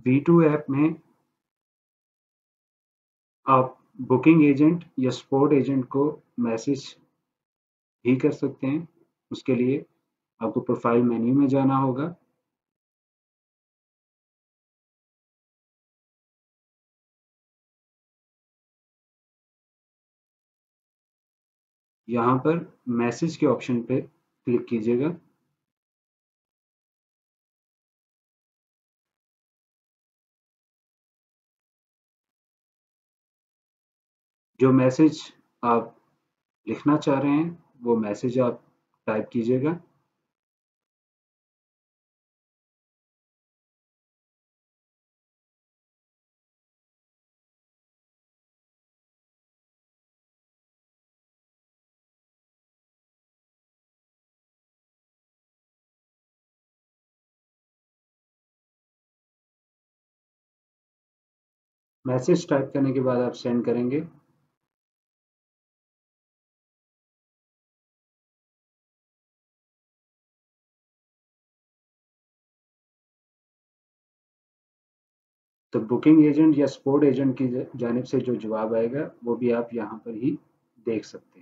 V2 app में आप booking agent या स्पोर्ट एजेंट को मैसेज भी कर सकते हैं। उसके लिए आपको प्रोफाइल मेन्यू में जाना होगा। यहाँ पर मैसेज के ऑप्शन पे क्लिक कीजिएगा। जो मैसेज आप लिखना चाह रहे हैं वो मैसेज आप टाइप कीजिएगा। मैसेज टाइप करने के बाद आप सेंड करेंगे। तो बुकिंग एजेंट या स्पोर्ट एजेंट की जानिब से जो जवाब आएगा वो भी आप यहाँ पर ही देख सकते हैं।